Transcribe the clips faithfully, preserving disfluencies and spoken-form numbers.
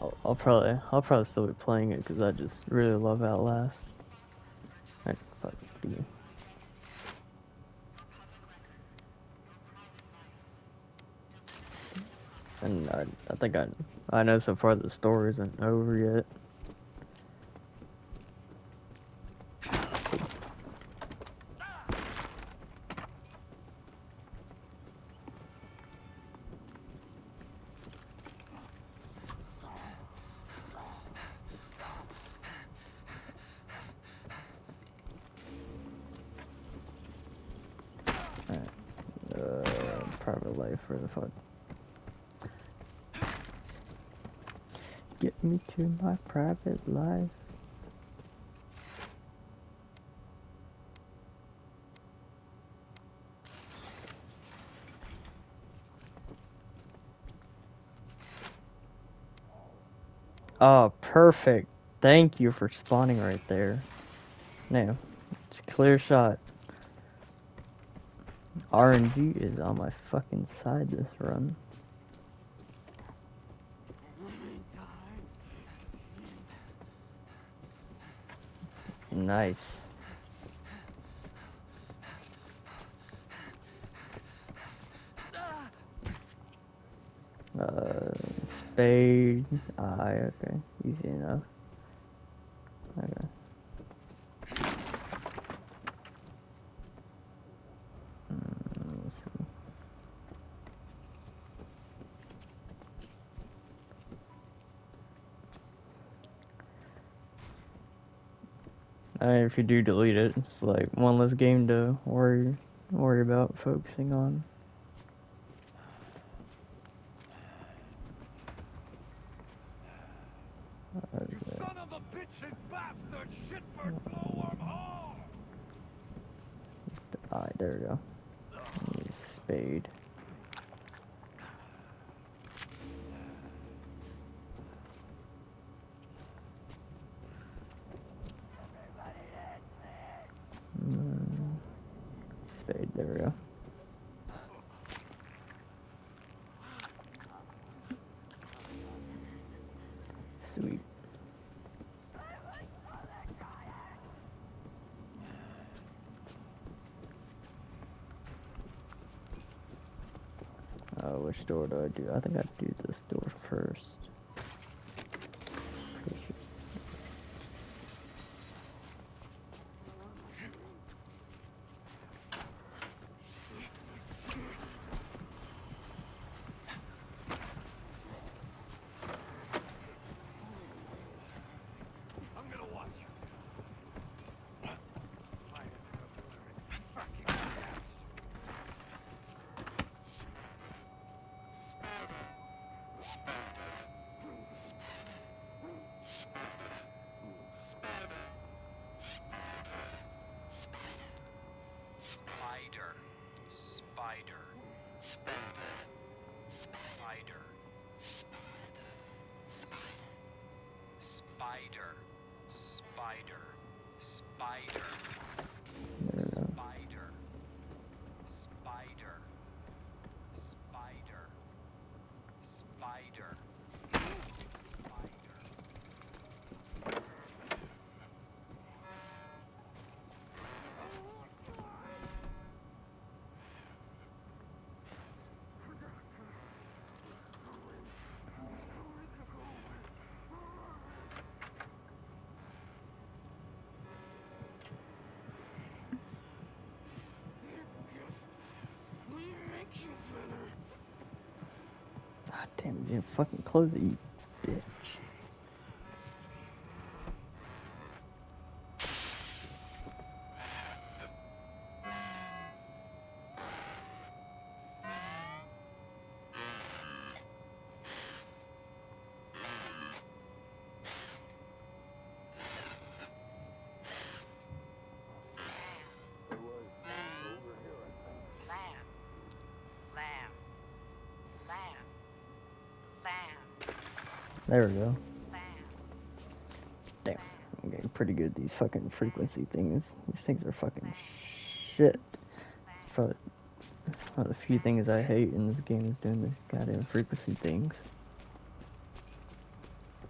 I'll, I'll probably I'll probably still be playing it because I just really love Outlast. I fuck you. And I I think I I know so far the story isn't over yet. Uh, private life, where the fuck? Get me to my private life. Oh, perfect. Thank you for spawning right there. Now, it's a clear shot. R N G is on my fucking side this run. Nice. Uh, spade. Ah, okay. Easy enough. Okay. Mm, let's see. I mean, if you do delete it, it's like one less game to worry worry about focusing on. You son of a bitch and bastard! Shitbird glowworm hall! Alright, there we go. Need a spade. Mm, spade, there we go. Sweet. Uh, which door do I do? I think I do this door first. Pretty sure. I'm gonna watch you. Spider. Spider. Spider. Spider. Spider. Spider. There we go. Spider. Spider. Spider. Spider. Spider. God damn it, you fucking close it, you bitch. Lamb. Lamb. Lamb. Lamb. There we go. Lamb. Damn, I'm getting pretty good at these fucking frequency things. These things are fucking shit. It's probably one of the few things I hate in this game is doing these goddamn frequency things.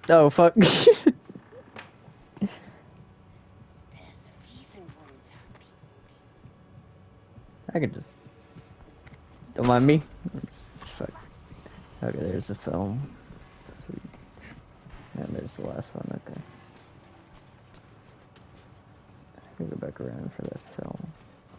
Oh fuck. There's a reason wounds hurt people. I could just. Don't mind me. It's, fuck. Okay, there's the film. Sweet. And there's the last one. Okay. I can go back around for that film.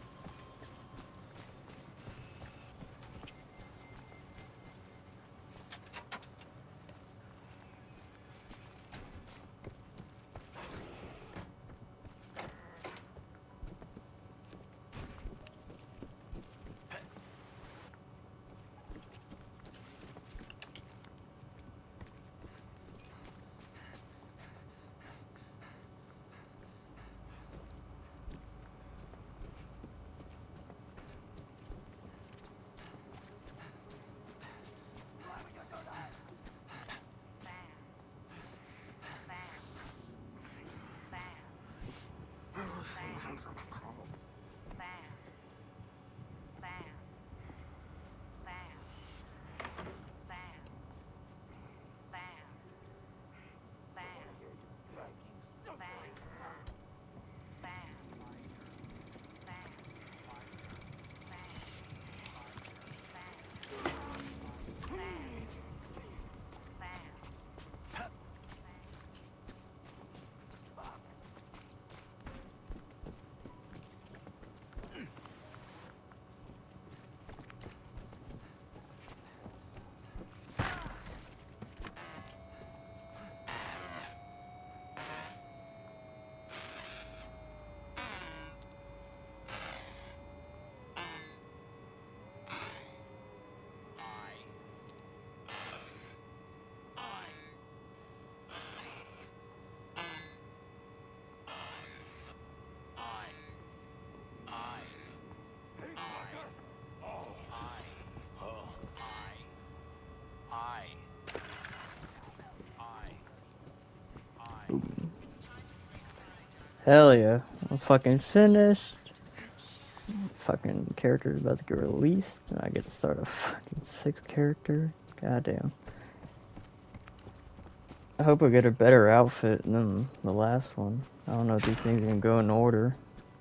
Hell yeah. I'm fucking finished. Fucking character's about to get released. And I get to start a fucking sixth character. Goddamn. I hope I get a better outfit than the last one. I don't know if these things can go in order.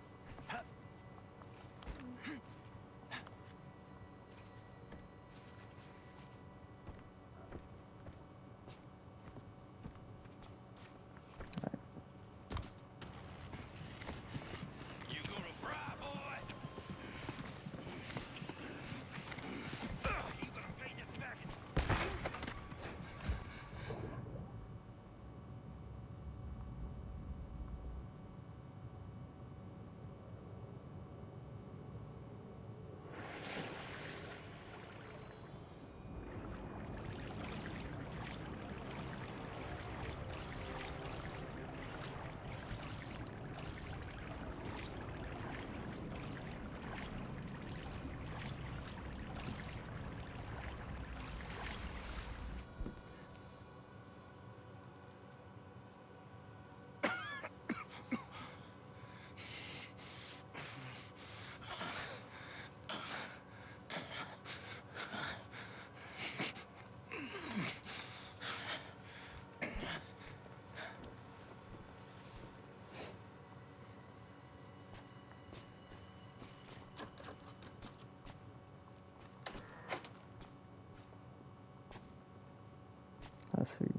That's sweet.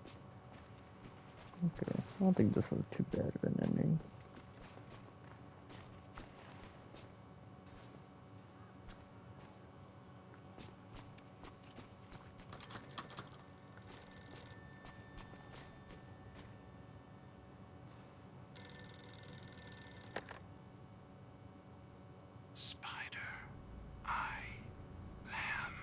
Okay, I don't think this was too bad of an ending. Spider. I. Lamb.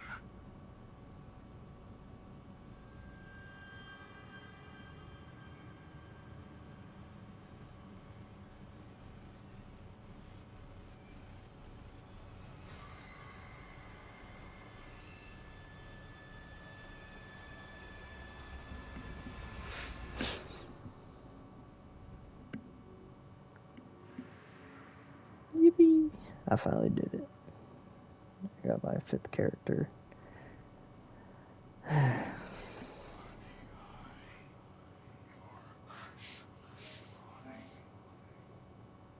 Yippee! I finally did it. I got my fifth character.